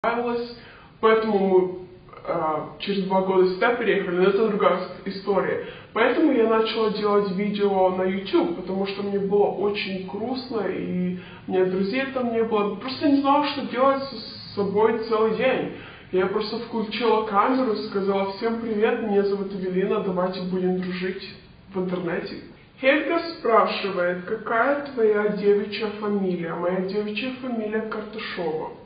понравилось, поэтому мы через 2 года сюда переехали, но это другая история. Поэтому я начала делать видео на YouTube, потому что мне было очень грустно, и у меня друзей там не было. Просто не знала, что делать с собой целый день. Я просто включила камеру, сказала: всем привет, меня зовут Эвелина, давайте будем дружить в интернете. Хельга спрашивает: какая твоя девичья фамилия? Моя девичья фамилия Карташова.